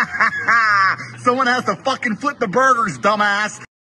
Someone has to fucking flip the burgers, dumbass.